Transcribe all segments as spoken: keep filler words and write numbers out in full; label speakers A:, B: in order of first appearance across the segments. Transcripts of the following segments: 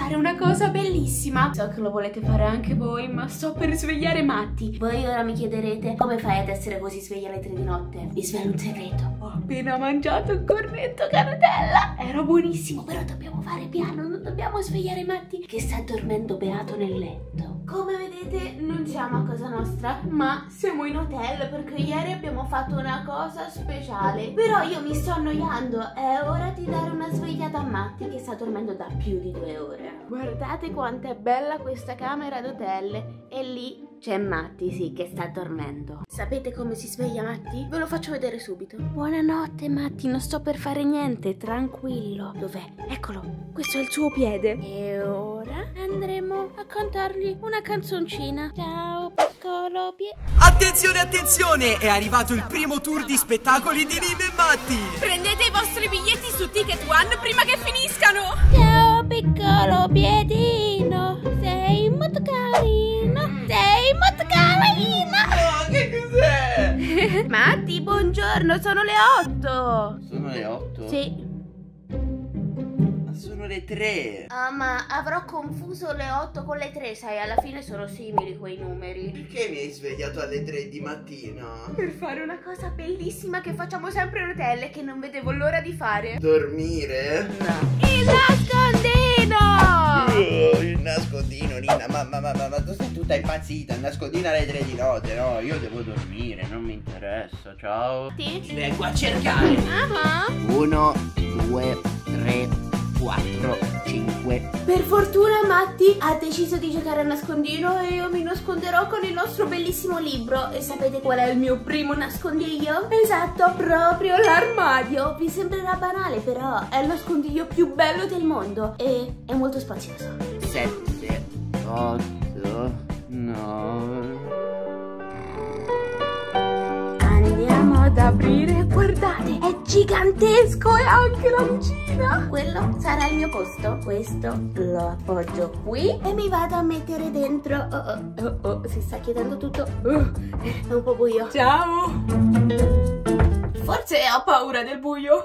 A: fare una cosa bellissima. So che lo volete fare anche voi, ma sto per svegliare Matti. Voi ora mi chiederete come fai ad essere così sveglia alle tre di notte? Vi svelo un segreto. Ho appena mangiato un cornetto con Nutella. Era buonissimo, però dobbiamo fare piano, non dobbiamo svegliare Matti che sta dormendo beato nel letto. Come vedete non siamo a casa nostra, ma siamo in hotel perché ieri abbiamo fatto una cosa speciale. Però io mi sto annoiando, è ora di dare una svegliata a Matti che sta dormendo da più di due ore. Guardate quanto è bella questa camera d'hotel e lì c'è Matti, sì, che sta dormendo. Sapete come si sveglia Matti? Ve lo faccio vedere subito. Buonanotte Matti, non sto per fare niente, tranquillo. Dov'è? Eccolo, questo è il suo piede. E ora andremo a cantargli una canzoncina. Ciao piccolo piede.
B: Attenzione, attenzione! È arrivato il primo tour di spettacoli di Ninna e Matti!
C: Prendete i vostri biglietti su Ticket One prima che finiscano!
A: Ciao piccolo piedino, sei molto carino, sei molto carino.
B: Oh, che cos'è?
A: Matti, buongiorno, sono le otto.
B: Sono le otto?
A: Sì.
B: Ma sono le tre.
A: Ah, ma avrò confuso le otto con le tre, sai, alla fine sono simili quei numeri.
B: Perché mi hai svegliato alle tre di mattina?
A: Per fare una cosa bellissima che facciamo sempre in hotel e che non vedevo l'ora di fare.
B: Dormire?
A: No. Il nascondino!
B: Oh, il nascondino, Ninna, ma, ma, ma, ma, ma tu sei tutta impazzita, il nascondino alle tre di notte, no? Io devo dormire, non mi interessa, ciao.
A: Sì?
B: Ti vengo a cercare.
A: Ah,
B: Uno, due, tre, quattro, cinque.
A: per fortuna Matti ha deciso di giocare a nascondino e io mi nasconderò con il nostro bellissimo libro. E sapete qual è il mio primo nascondiglio? Esatto, proprio l'armadio. Vi sembrerà banale, però è il nascondiglio più bello del mondo e è molto spazioso.
B: Sette, otto, nove.
A: Andiamo ad aprire, guardate, è gigantesco e ha anche la lucina. Quello sarà il mio posto. Questo lo appoggio qui e mi vado a mettere dentro. Oh, oh, oh, oh, si sta chiudendo tutto. Uh, è un po' buio. Ciao. Forse ho paura del buio.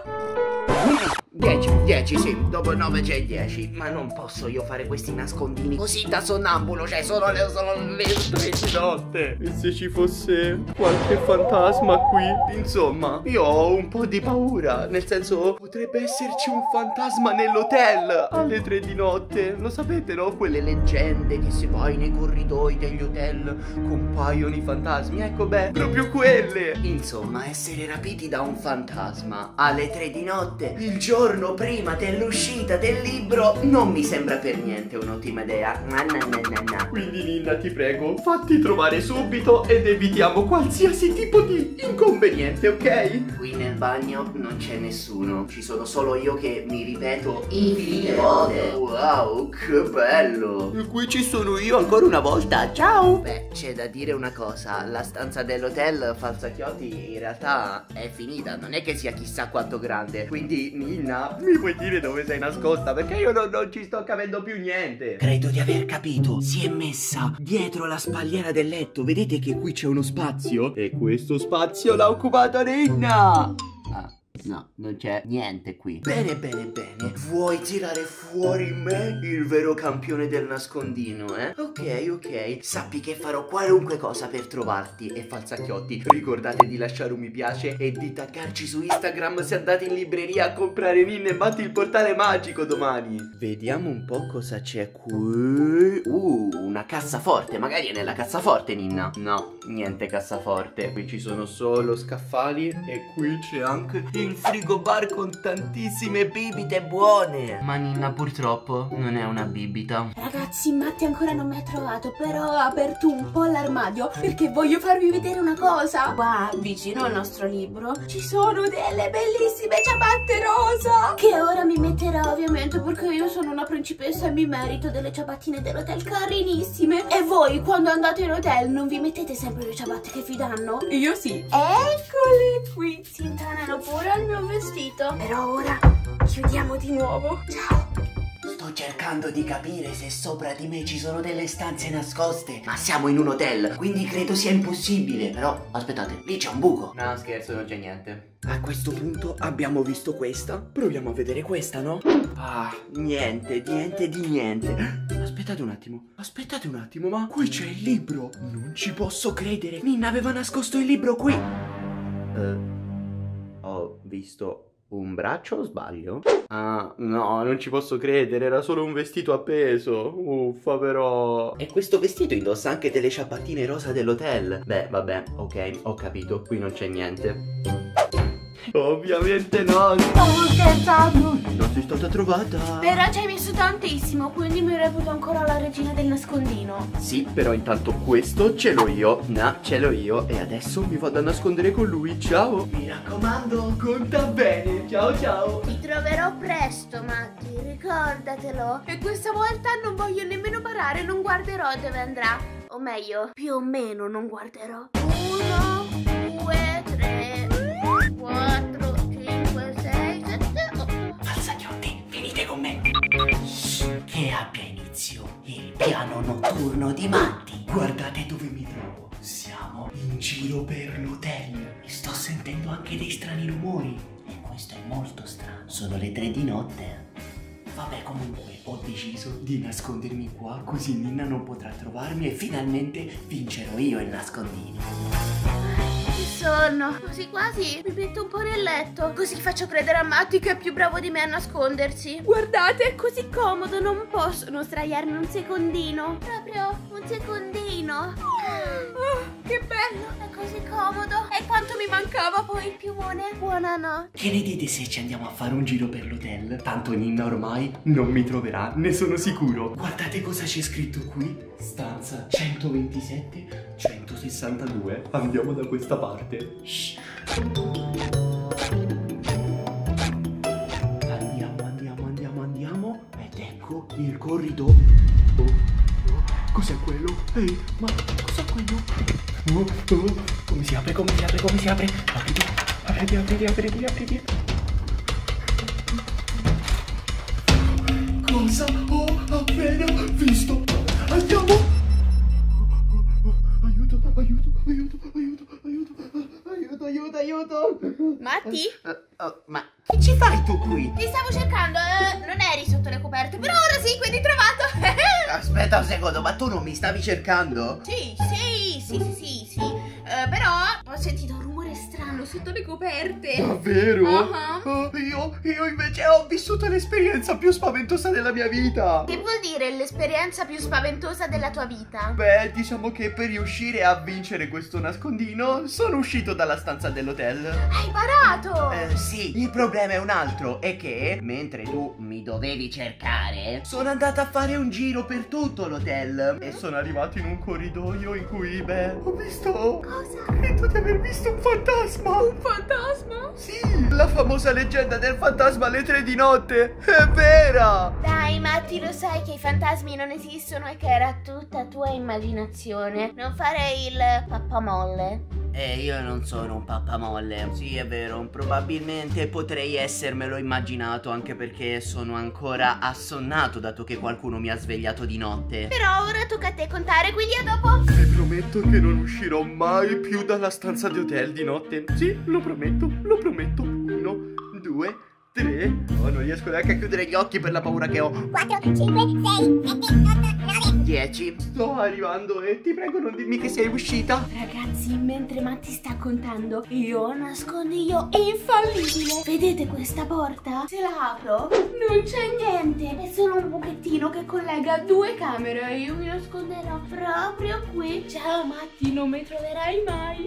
B: dieci, dieci sì, dopo nove c'è dieci. Ma non posso io fare questi nascondini così da sonnambulo, cioè sono le, sono le tre di notte. E se ci fosse qualche fantasma qui? Insomma, io ho un po' di paura, nel senso potrebbe esserci un fantasma nell'hotel alle tre di notte. Lo sapete, no? Quelle leggende che se vai nei corridoi degli hotel compaiono i fantasmi, ecco beh, proprio quelle. Insomma, essere rapiti da un fantasma alle tre di notte, il giorno prima dell'uscita del libro, non mi sembra per niente un'ottima idea. Na, na, na, na, na. Quindi Ninna, ti prego, fatti trovare subito ed evitiamo qualsiasi tipo di inconveniente, ok? Qui nel bagno non c'è nessuno, ci sono solo io che mi ripeto infinite volte. Wow, che bello. E qui ci sono io ancora una volta, ciao. Beh, c'è da dire una cosa, la stanza dell'hotel Falsacchiotti in realtà è finita, non è che sia chissà quanto grande. Quindi Ninna, mi puoi dire dove sei nascosta? Perché io non, non ci sto capendo più niente. Credo di aver capito. Si è messa dietro la spalliera del letto. Vedete che qui c'è uno spazio? E questo spazio l'ha occupato Ninna. Ah, no, non c'è niente qui. Bene, bene, bene. Vuoi tirare fuori me, il vero campione del nascondino, eh? Ok, ok. Sappi che farò qualunque cosa per trovarti. E Falsacchiotti, ricordate di lasciare un mi piace e di taggarci su Instagram se andate in libreria a comprare Ninna e Matti il portale magico domani. Vediamo un po' cosa c'è qui. Uh, una cassaforte. Magari è nella cassaforte, Ninna. No, niente cassaforte. Qui ci sono solo scaffali e qui c'è anche il frigobar con tantissime bibite buone. Ma Ninna purtroppo non è una bibita.
A: Ragazzi, Matti ancora non mi ha trovato, però ho aperto un po' l'armadio perché voglio farvi vedere una cosa. Qua, vicino al nostro libro, ci sono delle bellissime ciabatte rosa che ora mi metterò ovviamente perché io sono una principessa e mi merito delle ciabattine dell'hotel carinissime. E voi quando andate in hotel non vi mettete sempre le ciabatte che vi danno? Io sì. Eccole qui, si intonano pure al mio vestito. Però ora chiudiamo di nuovo. Ciao.
B: Sto Sto cercando di capire se sopra di me ci sono delle stanze nascoste. Ma siamo in un hotel, quindi credo sia impossibile. Però, aspettate, lì c'è un buco. No, scherzo, non c'è niente. A questo punto abbiamo visto questa. Proviamo a vedere questa, no? Ah, niente, niente di niente. Aspettate un attimo, aspettate un attimo, ma qui c'è il libro. Non ci posso credere. Ninna aveva nascosto il libro qui. Uh, ho visto un braccio o sbaglio? Ah, no, non ci posso credere, era solo un vestito appeso. Uffa però. E questo vestito indossa anche delle ciabattine rosa dell'hotel. Beh, vabbè, ok, ho capito, qui non c'è niente. Ovviamente no.
A: Stavo scherzando.
B: Non sei stata trovata.
A: Però ci hai messo tantissimo, quindi mi reputo ancora la regina del nascondino.
B: Sì, però intanto questo ce l'ho io. No, ce l'ho io. E adesso mi vado a nascondere con lui. Ciao. Mi raccomando, conta bene. Ciao ciao.
A: Ti troverò presto, Matti, ricordatelo. E questa volta non voglio nemmeno parare, non guarderò dove andrà. O meglio, più o meno non guarderò. Uno, due, tre, quattro, cinque, sei, sette, otto.
B: Falsagnotti, venite con me. Shh, che abbia inizio il piano notturno di Matti. Guardate dove mi trovo. Siamo in giro per l'hotel. E sto sentendo anche dei strani rumori. E questo è molto strano. Sono le tre di notte. Vabbè, comunque ho deciso di nascondermi qua, così Ninna non potrà trovarmi e finalmente vincerò io il nascondino.
A: Che sonno, quasi quasi mi metto un po' nel letto, così faccio credere a Matti che è più bravo di me a nascondersi. Guardate, è così comodo, non posso non sdraiarmi un secondino. Proprio un secondino. Oh, che bello, è così comodo. E quanto mi mancava poi il piumone. Buonanotte.
B: Che ne dite se ci andiamo a fare un giro per l'hotel? Tanto Ninna ormai non mi troverà, ne sono sicuro. Guardate cosa c'è scritto qui. Stanza centoventisette centosessantadue. Andiamo da questa parte. Shh. Andiamo, andiamo, andiamo, andiamo. Ed ecco il corridoio. Oh, oh. Cos'è quello? Ehi, ma cos'è quello? Oh, oh. Come si apre, come si apre, come si apre? Apriti, apriti, apriti, apriti, apriti. Cosa ho appena visto? Andiamo! Aiuto, aiuto, aiuto, aiuto, aiuto, aiuto, aiuto, aiuto!
A: Matti?
B: Uh, uh, ma che ci fai tu qui?
A: Ti stavo cercando, eh, non eri sotto le coperte, però ora sì, quindi trovato!
B: Aspetta un secondo, ma tu non mi stavi cercando?
A: Sì, sì, sì, sì, sì, sì. Uh, però ho sentito un rumore strano sotto le coperte.
B: Davvero?
A: Uh-huh.
B: Oh, io, io invece ho vissuto l'esperienza più spaventosa della mia vita.
A: Che vuol dire l'esperienza più spaventosa della tua vita?
B: Beh, diciamo che per riuscire a vincere questo nascondino sono uscito dalla stanza dell'hotel.
A: Hai parato?
B: Eh, sì, il problema è un altro, è che mentre tu mi dovevi cercare, sono andata a fare un giro per tutto l'hotel e sono arrivato in un corridoio in cui, beh, ho visto...
A: Cosa?
B: Credo di aver visto un fantasma.
A: Un fantasma?
B: Sì, la famosa leggenda del fantasma alle tre di notte è vera.
A: Dai, Matti, lo sai che i fantasmi non esistono e che era tutta tua immaginazione. Non fare il pappamolle.
B: Eh, io non sono un pappamolle. Sì, è vero, probabilmente potrei essermelo immaginato, anche perché sono ancora assonnato dato che qualcuno mi ha svegliato di notte.
A: Però ora tocca a te contare, quindi a dopo.
B: Vi prometto che non uscirò mai più dalla stanza di hotel di notte. Sì, lo prometto, lo prometto. Uno, due, tre. Oh, non riesco neanche a chiudere gli occhi per la paura che ho.
D: quattro, cinque, sei, sette, otto, nove.
B: dieci. Sto arrivando e ti prego non dimmi che sei uscita.
A: Ragazzi, mentre Matti sta contando, io ho un nascondiglio infallibile. Vedete questa porta? Se la apro, non c'è niente. È solo un buchettino che collega due camere e io mi nasconderò proprio qui. Ciao Matti, non mi troverai mai.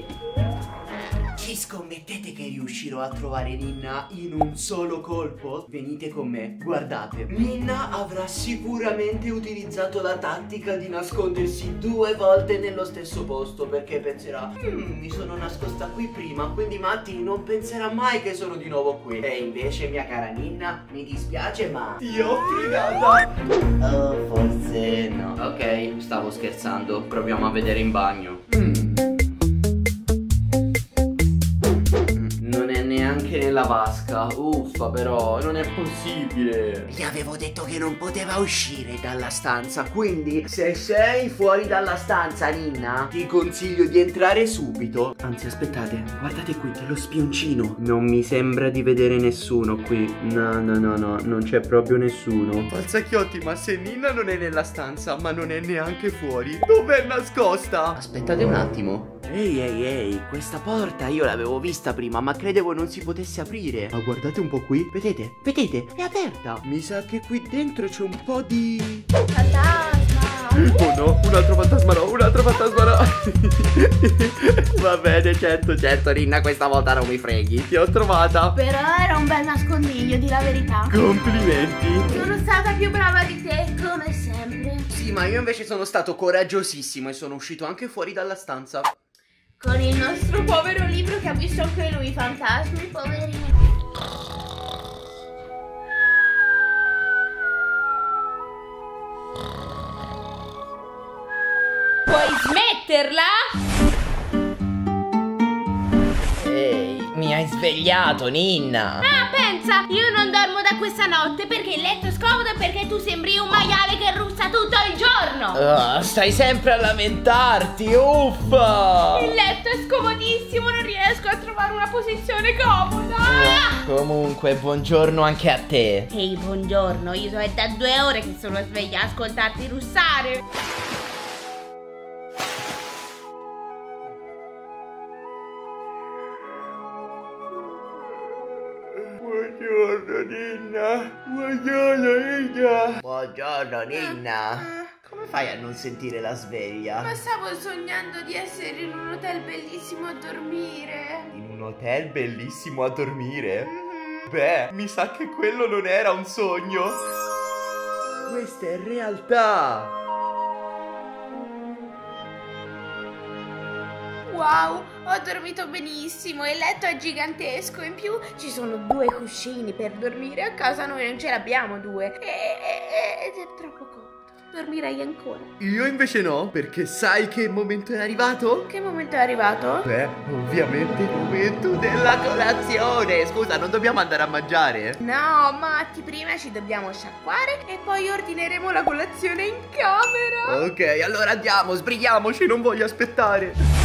B: Ci scommettete che riuscirò a trovare Ninna in un solo colpo? Venite con me, guardate. Ninna avrà sicuramente utilizzato la tattica di nascondersi due volte nello stesso posto, perché penserà hmm, mi sono nascosta qui prima, quindi Matti non penserà mai che sono di nuovo qui. E invece, mia cara Ninna, mi dispiace ma ti ho fregata. Oh, forse no. Ok, stavo scherzando. Proviamo a vedere in bagno. Mm. Nella vasca. Uffa, però non è possibile.
E: Gli avevo detto che non poteva uscire dalla stanza, quindi se sei fuori dalla stanza, Ninna,
B: ti consiglio di entrare subito. Anzi, aspettate, guardate qui, lo spioncino. Non mi sembra di vedere nessuno qui. No, no, no, no, non c'è proprio nessuno. Falsacchiotti, ma se Ninna non è nella stanza, ma non è neanche fuori, dov'è nascosta?
E: aspettate un attimo. Ehi, ehi, ehi, questa porta io l'avevo vista prima, ma credevo non si potesse aprire.
B: Ma guardate un po' qui.
E: Vedete? Vedete? È aperta.
B: Mi sa che qui dentro c'è un po' di...
A: Fantasma!
B: Oh no, un altro fantasma no, un altro fantasma no. Va bene, certo, certo, Ninna, questa volta non mi freghi. Ti ho trovata.
A: Però era un bel nascondiglio, di la verità.
B: Complimenti.
A: Sono stata più brava di te, come sempre.
B: Sì, ma io invece sono stato coraggiosissimo e sono uscito anche fuori dalla stanza.
A: Con il nostro povero libro che ha visto anche lui i fantasmi, poverino.
C: Puoi smetterla?
E: Ehi, mi hai svegliato, Ninna.
A: Ah, pensa, io non dormo da questa notte perché il letto è scomodo e perché tu sembri un maiale che russa tutto il giorno.
E: Oh, stai sempre a lamentarti, uffa.
C: Il letto è scomodissimo, non riesco a trovare una posizione comoda. Ah!
E: Comunque, buongiorno anche a te.
A: Ehi, buongiorno, io so è da due ore che sono sveglia a ascoltarti russare.
B: Buongiorno, Ninna. Buongiorno, Ninna.
E: Buongiorno, Ninna. Come fai a non sentire la sveglia?
A: Ma stavo sognando di essere in un hotel bellissimo a dormire.
B: In un hotel bellissimo a dormire? Mm-hmm. Beh, mi sa che quello non era un sogno. Questa è realtà.
A: Wow, ho dormito benissimo, il letto è gigantesco, in più ci sono due cuscini per dormire, a casa noi non ce l'abbiamo due e, e, ed è troppo comodo, dormirei ancora.
B: Io invece no, perché sai che momento è arrivato?
A: Che momento è arrivato?
B: Beh, ovviamente il momento della colazione. Scusa, non dobbiamo andare a mangiare?
A: No, Matti, prima ci dobbiamo sciacquare e poi ordineremo la colazione in camera.
B: Ok, allora andiamo, sbrighiamoci, non voglio aspettare.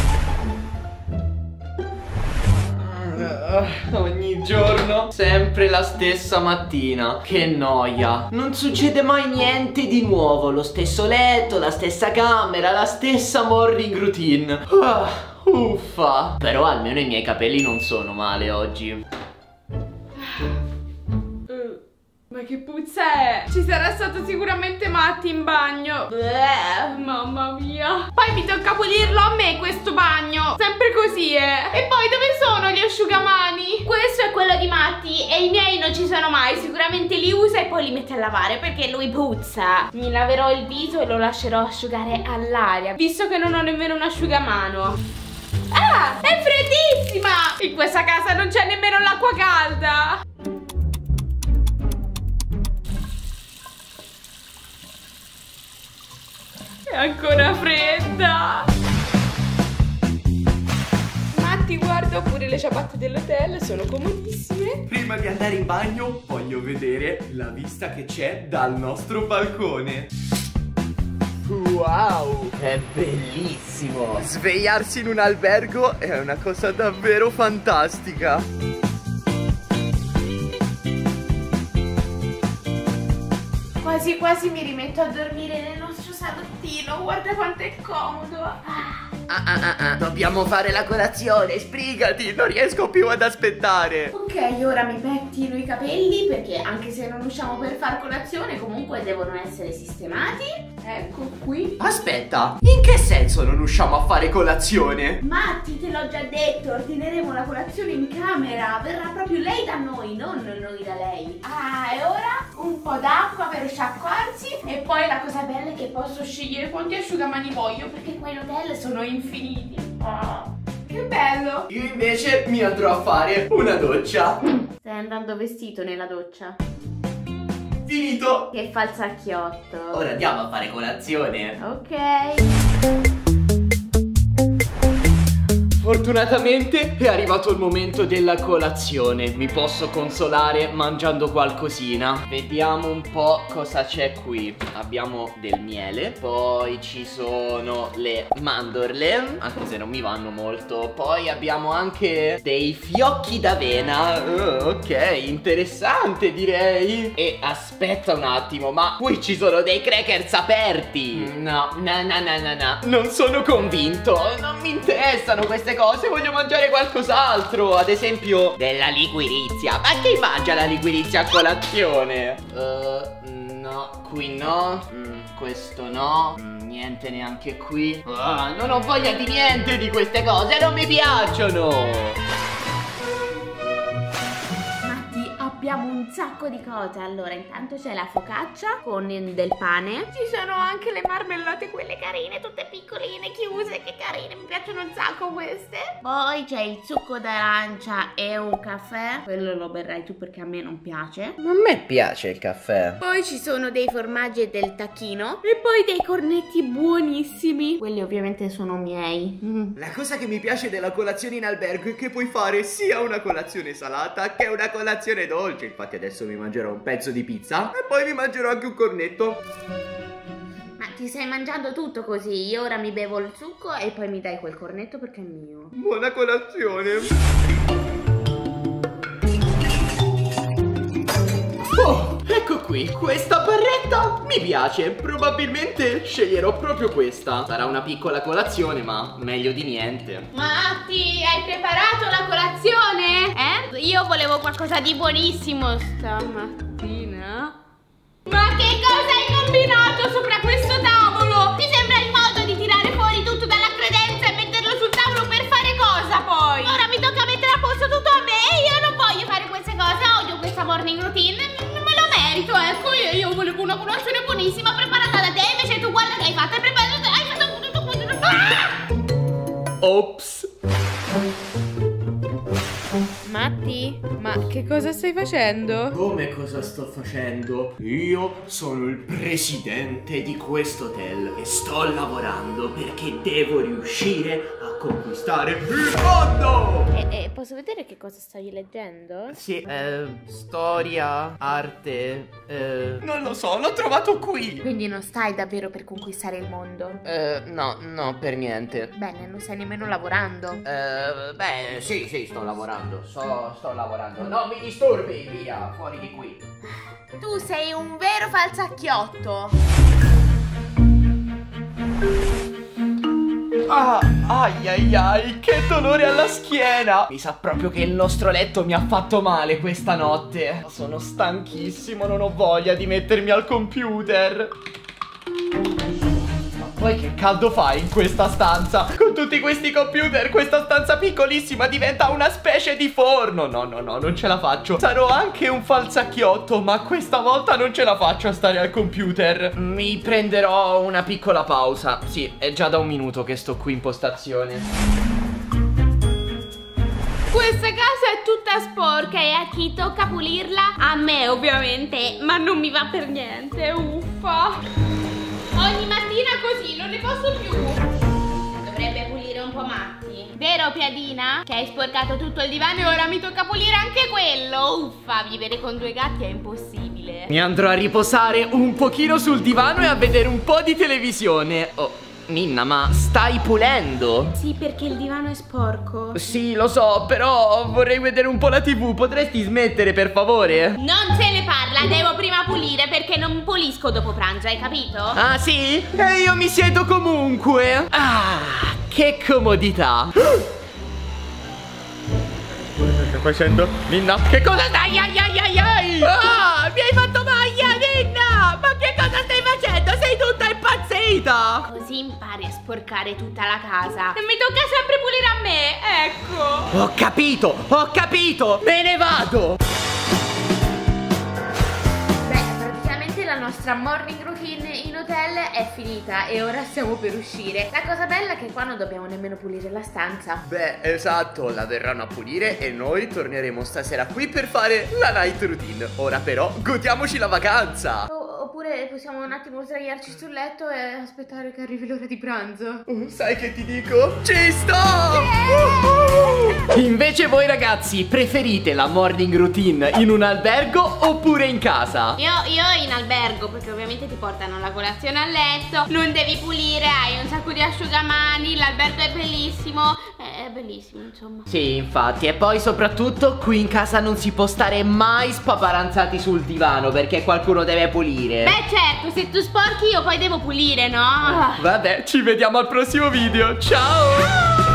B: Ogni giorno, sempre la stessa mattina. Che noia. Non succede mai niente di nuovo. Lo stesso letto, la stessa camera, la stessa morning routine. Ah, uffa. Però almeno i miei capelli non sono male oggi.
C: Ma che puzza è? Ci sarà stato sicuramente Matti in bagno. Bleh, mamma mia. Poi mi tocca pulirlo a me questo bagno. Sempre così, eh. E poi dove sono gli asciugamani?
A: Questo è quello di Matti e i miei non ci sono mai. Sicuramente li usa e poi li mette a lavare perché lui puzza. Mi laverò il viso e lo lascerò asciugare all'aria, visto che non ho nemmeno un asciugamano. Ah, è freddissima!
C: In questa casa non c'è nemmeno l'acqua calda. È ancora fredda. Matti, guarda, pure le ciabatte dell'hotel sono comodissime.
B: Prima di andare in bagno voglio vedere la vista che c'è dal nostro balcone. Wow,
E: è bellissimo.
B: Svegliarsi in un albergo è una cosa davvero fantastica.
A: Quasi quasi mi rimetto a dormire nel nostro salottino. Guarda quanto è comodo. Ah.
E: Ah, ah, ah, ah. Dobbiamo fare la colazione, sbrigati, non riesco più ad aspettare.
A: Ok, ora mi pettino i capelli perché anche se non usciamo per far colazione comunque devono essere sistemati. Ecco qui.
B: Aspetta, in che senso non usciamo a fare colazione?
A: Matti, te l'ho già detto, ordineremo la colazione in camera. Verrà proprio lei da noi, non noi da lei. Ah, e ora un po' d'acqua per sciacquarsi. E poi la cosa bella è che posso scegliere quanti asciugamani voglio perché qua in hotel sono infiniti. Oh, che bello.
B: Io invece mi andrò a fare una doccia.
A: Stai andando vestito nella doccia?
B: Finito.
A: Che falsacchiotto.
B: Ora andiamo a fare colazione.
A: Ok.
B: Sfortunatamente è arrivato il momento della colazione. Mi posso consolare mangiando qualcosina. Vediamo un po' cosa c'è qui. Abbiamo del miele, poi ci sono le mandorle, anche se non mi vanno molto. Poi abbiamo anche dei fiocchi d'avena. uh, Ok, interessante direi. E aspetta un attimo, ma qui ci sono dei crackers aperti. No, no, no, no, no, no. Non sono convinto. Non mi interessano queste cose. Voglio mangiare qualcos'altro. Ad esempio della liquirizia. Ma chi mangia la liquirizia a colazione? Uh, no, qui no. mm, Questo no. mm, Niente neanche qui. Ah, non ho voglia di niente di queste cose. Non mi piacciono.
A: Abbiamo un sacco di cose. Allora, intanto c'è la focaccia con del pane. Ci sono anche le marmellate, quelle carine, tutte piccoline, chiuse, che carine, mi piacciono un sacco queste. Poi c'è il succo d'arancia e un caffè. Quello lo berrai tu perché a me non piace.
B: A me piace il caffè.
A: Poi ci sono dei formaggi e del tacchino. E poi dei cornetti buonissimi. Quelli ovviamente sono miei. mm.
E: La cosa che mi piace della colazione in albergo è che puoi fare sia una colazione salata che una colazione dolce. Infatti adesso mi mangerò un pezzo di pizza e poi mi mangerò anche un cornetto.
A: Ma ti stai mangiando tutto così? Io ora mi bevo il succo e poi mi dai quel cornetto perché è mio.
E: Buona colazione.
B: Oh, ecco qui, questa barretta mi piace. Probabilmente sceglierò proprio questa. Sarà una piccola colazione, ma meglio di niente.
C: Matti, hai preparato la colazione?
A: Eh? Io volevo qualcosa di buonissimo stamattina.
C: Ma che cosa hai combinato sopra questo tavolo? Ti sembra il modo di tirare fuori tutto dalla credenza e metterlo sul tavolo per fare cosa poi?
A: Ora mi tocca mettere a posto tutto a me e io non voglio fare queste cose. Odio questa morning routine. Non me lo merito, ecco. Io, io volevo una colazione buonissima preparata da te. Invece tu guarda che hai fatto. Hai preparato. Hai fatto tutto questo. Ah!
B: Ops.
C: Matti, ma che cosa stai facendo?
B: Come cosa sto facendo? Io sono il presidente di questo hotel e sto lavorando perché devo riuscire a conquistare il mondo!
A: E, e posso vedere che cosa stai leggendo?
B: Sì, eh, storia, arte, eh... non lo so, l'ho trovato qui!
A: Quindi non stai davvero per conquistare il mondo?
B: Eh, no, no, per niente.
A: Bene, non stai nemmeno lavorando.
B: Eh, beh, sì, sì, sto lavorando, sto, sto lavorando. No, mi disturbi, via, fuori di qui.
A: Tu sei un vero falsacchiotto.
B: Ah, ai ai ai, che dolore alla schiena. Mi sa proprio che il nostro letto mi ha fatto male questa notte. Sono stanchissimo, non ho voglia di mettermi al computer. Poi che caldo fa in questa stanza? Con tutti questi computer, questa stanza piccolissima diventa una specie di forno. No, no, no, non ce la faccio. Sarò anche un falsacchiotto, ma questa volta non ce la faccio a stare al computer. Mi prenderò una piccola pausa. Sì, è già da un minuto che sto qui in postazione.
C: Questa casa è tutta sporca e a chi tocca pulirla? A me ovviamente, ma non mi va per niente, uffa. Ogni mattina così, non ne posso più.
A: Dovrebbe pulire un po' Matti.
C: Vero Piadina? Che hai sporcato tutto il divano e ora mi tocca pulire anche quello. Uffa, vivere con due gatti è impossibile.
B: Mi andrò a riposare un pochino sul divano e a vedere un po' di televisione. Oh, Ninna, ma stai pulendo?
A: Sì, perché il divano è sporco.
B: Sì, lo so, però vorrei vedere un po' la tivù. Potresti smettere, per favore?
C: Non se ne parla, devo prima pulire perché non pulisco dopo pranzo, hai capito?
B: Ah, sì? E io mi siedo comunque. Ah, che comodità. Cosa stai facendo? Ninna, che cosa stai? Ai ai ai ai! Ah, mi hai fatto maglia, Ninna! Ma che cosa stai facendo? Sei tutta impazzita!
A: Così impari a sporcare tutta la casa.
C: E mi tocca sempre pulire a me, ecco.
B: Ho capito, ho capito! Me ne vado!
A: Beh, praticamente la nostra morning routine in hotel è finita e ora stiamo per uscire. La cosa bella è che qua non dobbiamo nemmeno pulire la stanza.
E: Beh, esatto, la verranno a pulire e noi torneremo stasera qui per fare la night routine. Ora però godiamoci la vacanza.
A: Oh, oppure possiamo un attimo sdraiarci sul letto e aspettare che arrivi l'ora di pranzo.
E: Uh, sai che ti dico? Ci sto!
B: Uh-huh. Invece voi ragazzi, preferite la morning routine in un albergo oppure in casa?
C: Io, io in albergo, perché ovviamente ti portano la colazione a letto, non devi pulire, hai un sacco di asciugamani, l'albergo è bellissimo, è, è bellissimo insomma.
B: Sì, infatti, e poi soprattutto qui in casa non si può stare mai spaparanzati sul divano perché qualcuno deve pulire.
C: Beh certo, se tu sporchi io poi devo pulire, no?
B: Vabbè, ci vediamo al prossimo video, ciao!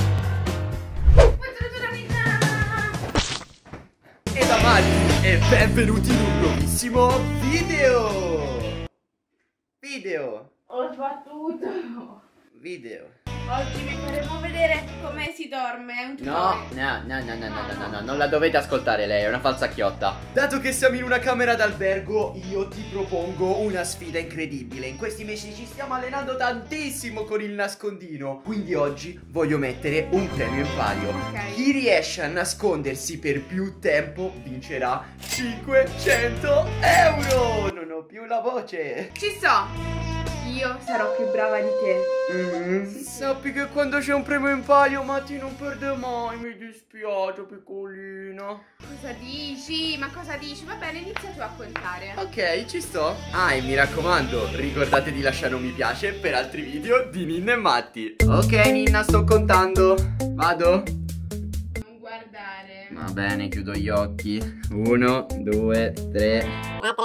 E: E da Matti e benvenuti in un nuovissimo video. Video.
C: Ho sbattuto.
E: Video.
C: Oggi vi faremo vedere come si dorme, è un
B: No, no, no, no, no, no, no, no, non la dovete ascoltare lei, è una falsa chiotta.
E: Dato che siamo in una camera d'albergo, io ti propongo una sfida incredibile. In questi mesi ci stiamo allenando tantissimo con il nascondino, quindi oggi voglio mettere un premio in palio.
C: Ok.
E: Chi riesce a nascondersi per più tempo vincerà cinquecento euro. Non ho più la voce.
C: Ci so. Io sarò più brava di te.
E: Mm-hmm. Sappi che quando c'è un premio in palio Matti non perde mai, mi dispiace piccolino.
C: Cosa dici? Ma cosa dici? Va bene, inizia tu a contare.
E: Ok, ci sto. Ah, e mi raccomando, ricordate di lasciare un mi piace per altri video di Ninna e Matti. Ok Ninna, sto contando. Vado?
C: Non guardare.
B: Va bene, chiudo gli occhi. Uno, due, tre.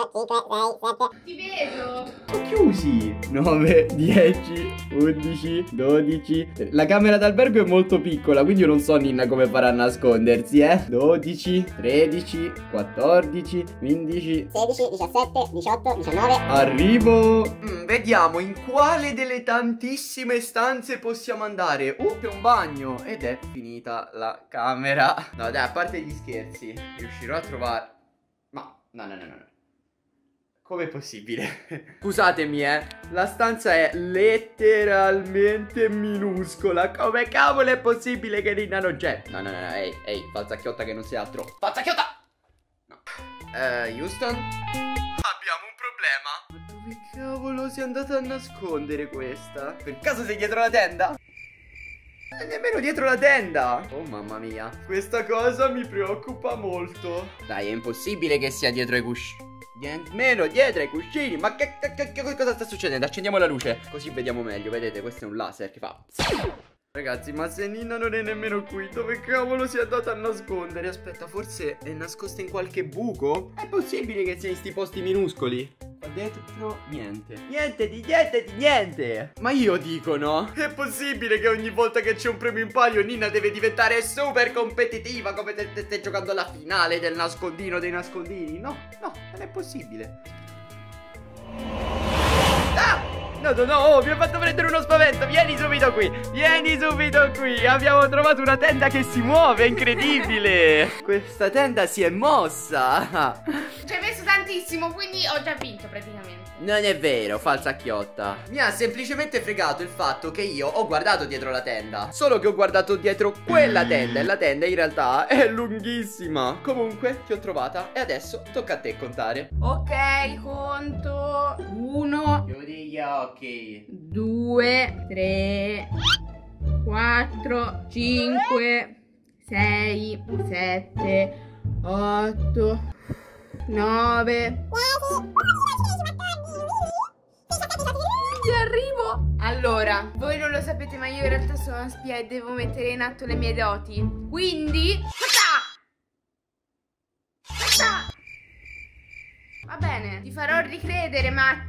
C: Ti vedo.
E: Sono chiusi. nove, dieci, undici, dodici. La camera d'albergo è molto piccola, quindi io non so Ninna come farà a nascondersi, eh. dodici, tredici, quattordici, quindici,
D: sedici, diciassette, diciotto, diciannove.
E: Arrivo. Mm, vediamo in quale delle tantissime stanze possiamo andare. Uh, c'è un bagno. Ed è finita la camera. No dai, a parte gli scherzi, riuscirò a trovare... Ma, no, no, no, no. Com'è possibile? Scusatemi, eh. La stanza è letteralmente minuscola. Come cavolo è possibile che Ninna non c'è? No, no, no, no, ehi, ehi, falsa chiotta che non sei altro. Falsa chiotta! No. Eh, Houston? Abbiamo un problema. Ma dove cavolo si è andata a nascondere questa? Per caso sei dietro la tenda? E nemmeno dietro la tenda. Oh mamma mia, questa cosa mi preoccupa molto.
B: Dai, è impossibile che sia dietro ai cuscini. Meno dietro ai cuscini. Ma che, che, che, che cosa sta succedendo? Accendiamo la luce, così vediamo meglio. Vedete, questo è un laser che fa. Ragazzi, ma se Ninna non è nemmeno qui, dove cavolo si è andata a nascondere? Aspetta, forse è nascosta in qualche buco? È possibile che sia in sti posti minuscoli? Qua dentro niente. Niente di niente di niente. Ma io dico no.
E: È possibile che ogni volta che c'è un premio in palio Ninna deve diventare super competitiva, come se stai giocando alla finale del nascondino dei nascondini? No, no, non è possibile. Ah! No, no, no, oh, mi ha fatto prendere uno spavento. Vieni subito qui, vieni subito qui. Abbiamo trovato una tenda che si muove, è incredibile. Questa tenda si è mossa.
C: Ci hai messo tantissimo, quindi ho già vinto praticamente.
B: Non è vero, falsa chiotta.
E: Mi ha semplicemente fregato il fatto che io ho guardato dietro la tenda. Solo che ho guardato dietro quella tenda, e la tenda in realtà è lunghissima. Comunque ti ho trovata e adesso tocca a te contare.
C: Ok, conto. Uno,
B: Chiudi gli occhi.
C: due, tre, quattro, cinque, sei, sette, otto, nove. Ci arrivo. Allora, voi non lo sapete, ma io in realtà sono una spia e devo mettere in atto le mie doti. Quindi va bene, ti farò ricredere, ma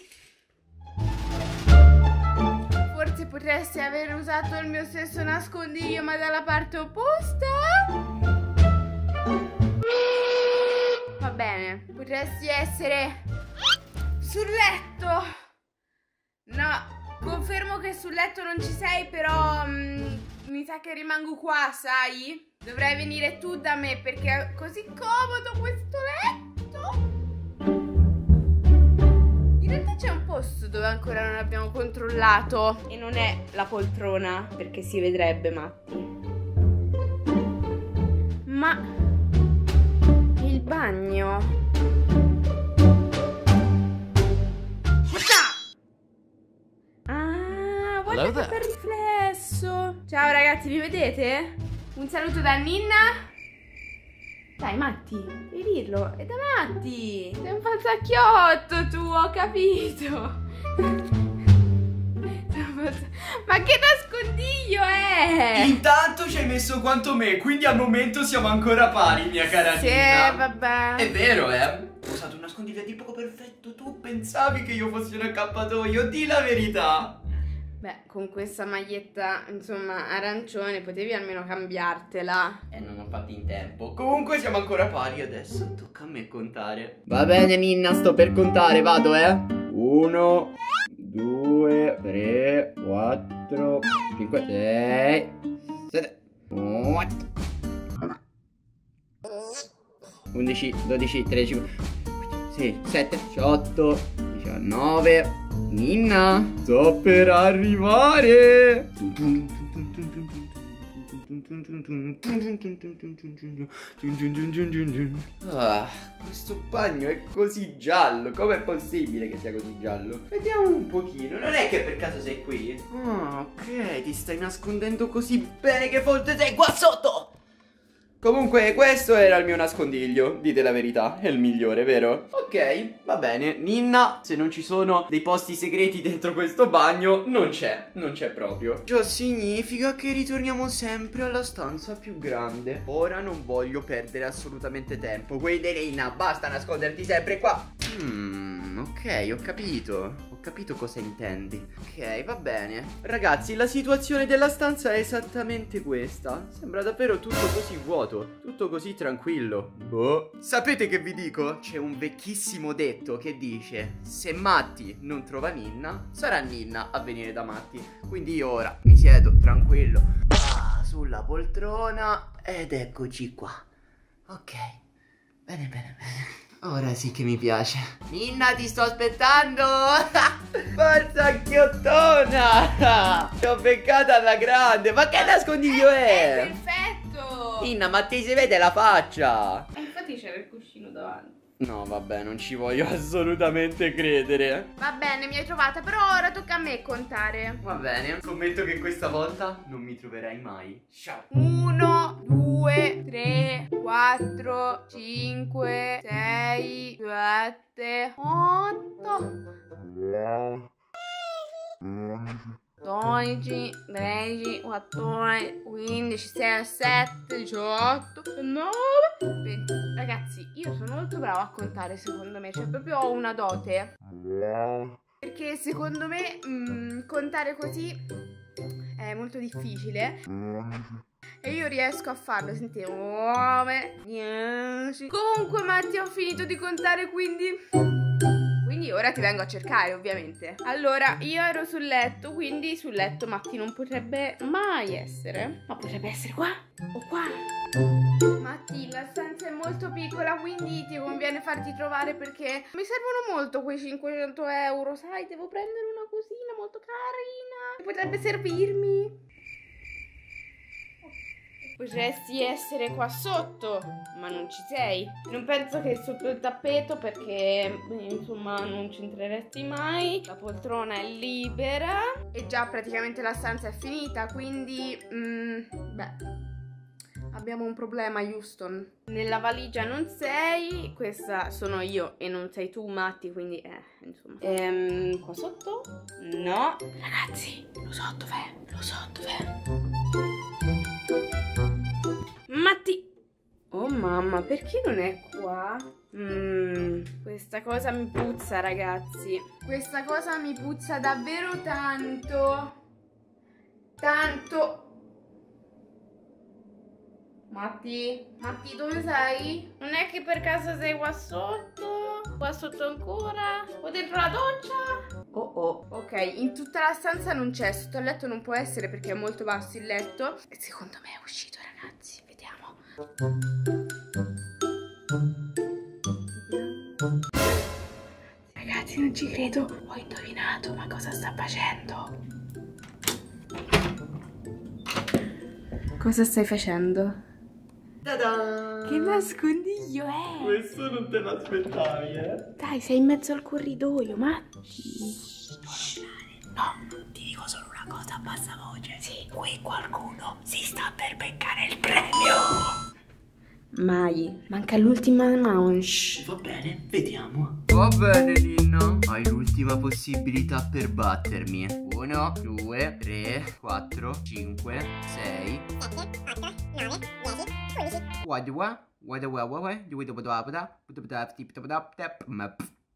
C: forse potresti aver usato il mio stesso nascondiglio, ma dalla parte opposta. Va bene, potresti essere sul letto. No, confermo che sul letto non ci sei, però mm, mi sa che rimango qua, sai? Dovrai venire tu da me perché è così comodo questo letto. In realtà c'è un posto dove ancora non abbiamo controllato e non è la poltrona, perché si vedrebbe, Matti. Ma il bagno guarda che bel riflesso. Ciao ragazzi, mi vedete? Un saluto da Ninna. Dai Matti, devi dirlo, è da Matti. Sei un falsacchiotto tu, ho capito. Ma che nascondiglio è?
E: Intanto ci hai messo quanto me, quindi al momento siamo ancora pari, mia cara
C: Sì,
E: Nina.
C: vabbè.
E: È vero, eh? Ho usato un nascondiglio di poco perfetto. Tu pensavi che io fossi un accappatoio? Di la verità.
C: Beh, con questa maglietta, insomma, arancione, potevi almeno cambiartela.
E: E non ho fatto in tempo. Comunque siamo ancora pari adesso. Tocca a me contare. Va bene, Ninna, sto per contare, vado, eh? Uno, due, tre, quattro, cinque, sei, sette, otto, undici, dodici, tredici, sei, sette, diciotto, diciannove. Ninna, sto per arrivare. Ah, questo bagno è così giallo. Com'è possibile che sia così giallo? Vediamo un pochino. Non è che per caso sei qui? Ah, ok, ti stai nascondendo così bene che forse sei qua sotto. Comunque questo era il mio nascondiglio, dite la verità, è il migliore, vero? Ok, va bene. Ninna, se non ci sono dei posti segreti dentro questo bagno, non c'è, non c'è proprio. Ciò significa che ritorniamo sempre alla stanza più grande. Ora non voglio perdere assolutamente tempo. Guarda Ninna, basta nasconderti sempre qua. Hmm, ok, ho capito. Ho capito cosa intendi. Ok, va bene. Ragazzi, la situazione della stanza è esattamente questa. Sembra davvero tutto così vuoto, tutto così tranquillo. Boh. Sapete che vi dico? C'è un vecchissimo detto che dice: se Matti non trova Ninna, sarà Ninna a venire da Matti. Quindi io ora mi siedo tranquillo ah, sulla poltrona ed eccoci qua. Ok, bene bene bene. Ora sì che mi piace. Ninna, ti sto aspettando. Forza chiottona. Ti ho beccata alla grande. Ma che nascondiglio è?
C: È perfetto.
E: Ninna, ma ti si vede la faccia?
C: E infatti c'era il cuscino davanti.
E: No, vabbè, non ci voglio assolutamente credere.
C: Va bene, mi hai trovata, però ora tocca a me contare.
E: Va bene, scommetto che questa volta non mi troverai mai. Ciao.
C: Uno, due, tre, quattro, cinque, sei, sette, otto, dodici, tredici, quattordici, quindici, diciassette, diciotto, diciannove, venti. Ragazzi, io sono molto brava a contare, secondo me. Cioè, proprio ho una dote. Perché secondo me mh, contare così è molto difficile. E io riesco a farlo. Sentite, nove, dieci. Comunque Matti, ho finito di contare, quindi Quindi ora ti vengo a cercare, ovviamente. Allora, io ero sul letto, quindi sul letto Matti non potrebbe mai essere. Ma potrebbe essere qua o qua. Matti, la stanza è molto piccola, quindi ti conviene farti trovare, perché mi servono molto quei cinquecento euro, sai? Devo prendere una cosina molto carina. Potrebbe servirmi. Potresti essere qua sotto, ma non ci sei. Non penso che sotto il tappeto, perché insomma non c'entreresti mai. La poltrona è libera e già praticamente la stanza è finita, quindi mm, beh, abbiamo un problema, Houston. Nella valigia non sei, questa sono io e non sei tu, Matti, quindi eh, insomma. Ehm, qua sotto? No. Ragazzi, lo so dov'è, lo so dov'è. Matti! Oh mamma, perché non è qua? Mmm, questa cosa mi puzza, ragazzi. Questa cosa mi puzza davvero tanto. Tanto. Matti? Matti, dove sei? Non è che per caso sei qua sotto? Qua sotto ancora? O dentro la doccia? Oh oh. Ok, in tutta la stanza non c'è. Sotto il letto non può essere perché è molto basso il letto. E secondo me è uscito, ragazzi. Vediamo. Ragazzi, non ci credo. Ho indovinato, ma cosa sta facendo? Cosa stai facendo?
E: Ta-da!
C: Che nascondiglio è?
E: Questo non te l'aspettavi, eh?
C: Dai, sei in mezzo al corridoio, Matti. No, ti dico
B: solo una cosa a bassa voce. Sì, qui qualcuno si sta per beccare il premio.
A: Mai. Manca l'ultima manche.
B: Va bene, vediamo.
E: Va bene, Ninna. Hai l'ultima possibilità per battermi. Uno, due, tre, quattro, cinque, sei. Guarda qua. Guarda qua, guarda qua.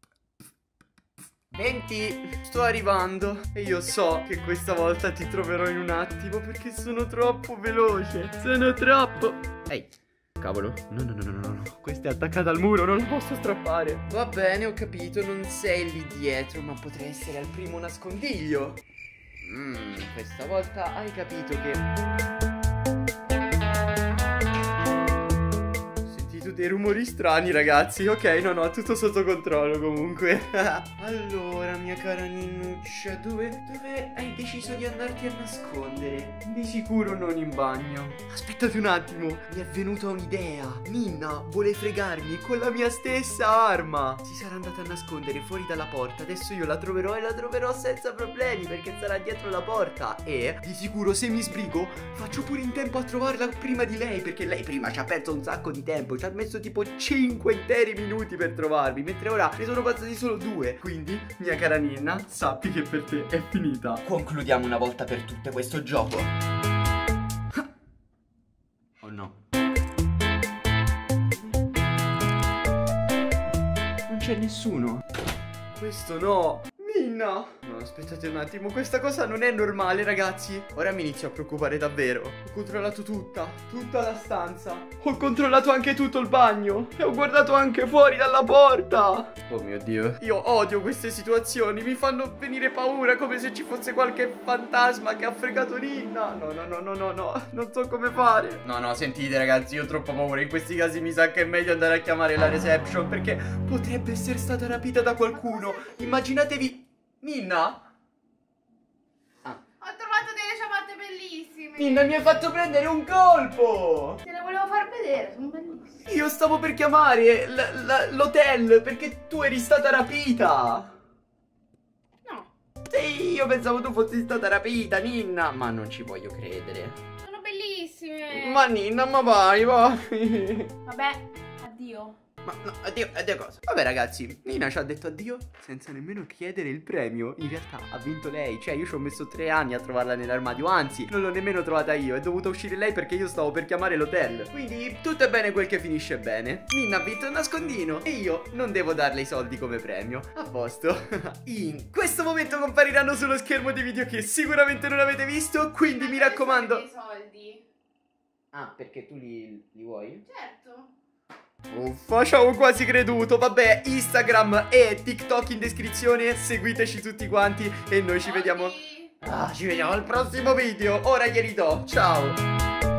E: venti. Sto arrivando. E io so che questa volta ti troverò in un attimo perché sono troppo veloce. Sono troppo. Ehi. Cavolo, no, no, no, no, no, no, questa è attaccata al muro, non la posso strappare. Va bene, ho capito, non sei lì dietro, ma potrei essere al primo nascondiglio. Mmm, questa volta hai capito che... dei rumori strani, ragazzi. Ok, no, no, tutto sotto controllo comunque. Allora, mia cara Ninnuccia, dove, dove hai deciso di andarti a nascondere? Di sicuro non in bagno. Aspettate un attimo, mi è venuta un'idea. Ninna vuole fregarmi con la mia stessa arma. Si sarà andata a nascondere fuori dalla porta. Adesso io la troverò e la troverò senza problemi, perché sarà dietro la porta. E di sicuro se mi sbrigo faccio pure in tempo a trovarla prima di lei, perché lei prima ci ha perso un sacco di tempo. Ci ha messo tipo cinque interi minuti per trovarmi, mentre ora ne sono passati solo due. Quindi, mia cara Ninna, sappi che per te è finita. Concludiamo una volta per tutte questo gioco. Oh no. Non c'è nessuno. Questo no. Ninna. No, aspettate un attimo, questa cosa non è normale, ragazzi. Ora mi inizio a preoccupare davvero. Ho controllato tutta, tutta la stanza. Ho controllato anche tutto il bagno. E ho guardato anche fuori dalla porta. Oh mio Dio. Io odio queste situazioni, mi fanno venire paura, come se ci fosse qualche fantasma che ha fregato Ninna. No, no, no, no, no, no, non so come fare. No, no, sentite ragazzi, io ho troppa paura. In questi casi mi sa che è meglio andare a chiamare la reception, perché potrebbe essere stata rapita da qualcuno. Immaginatevi... Ninna?
C: Ah. Ho trovato delle ciabatte bellissime.
E: Ninna, mi hai fatto prendere un colpo.
C: Te le volevo far vedere, sono bellissime.
E: Io stavo per chiamare l'hotel perché tu eri stata rapita.
C: No.
E: Sì, io pensavo tu fossi stata rapita, Ninna. Ma non ci voglio credere.
C: Sono bellissime.
E: Ma Ninna, ma vai, vai.
C: Vabbè, addio.
E: Ma no, addio, addio cosa? Vabbè ragazzi, Ninna ci ha detto addio senza nemmeno chiedere il premio. In realtà ha vinto lei. Cioè io ci ho messo tre anni a trovarla nell'armadio. Anzi, non l'ho nemmeno trovata io. È dovuta uscire lei perché io stavo per chiamare l'hotel. Quindi tutto è bene quel che finisce bene. Ninna ha vinto un nascondino e io non devo darle i soldi come premio. A posto. In questo momento compariranno sullo schermo dei video che sicuramente non avete visto. Quindi mi raccomando.
C: I soldi.
E: Ah, perché tu li, li vuoi?
C: Certo.
E: Uffa, ci avevo quasi creduto. Vabbè, Instagram e TikTok in descrizione. Seguiteci tutti quanti e noi ci vediamo. Ah, ci vediamo al prossimo video. Ora glieli do. Ciao.